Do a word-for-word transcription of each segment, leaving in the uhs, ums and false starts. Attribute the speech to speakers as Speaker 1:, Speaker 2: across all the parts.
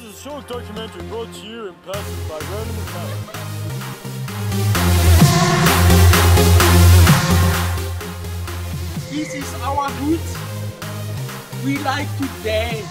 Speaker 1: is a short documentary brought to you in person by Random Talent.
Speaker 2: This is our hood. We like to dance.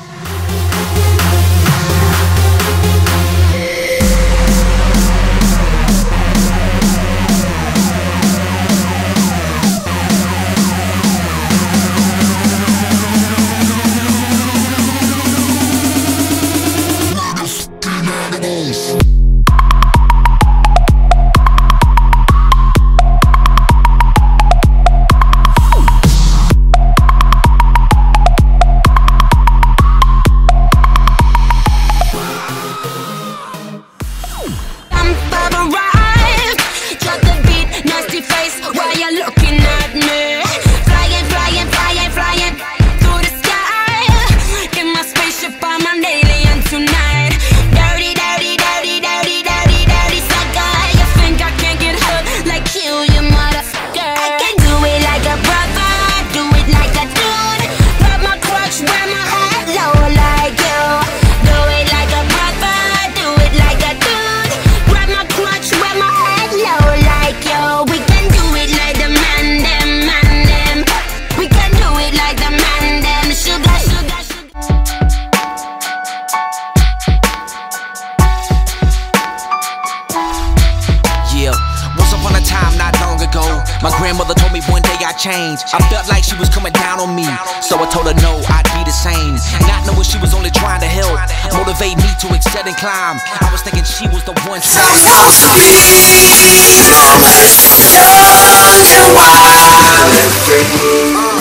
Speaker 3: My grandmother told me one day I'd change. I felt like she was coming down on me, so I told her no, I'd be the same. Not knowing she was only trying to help, motivate me to excel and climb. I was thinking she was the one.
Speaker 4: So sweet, young and wild and free.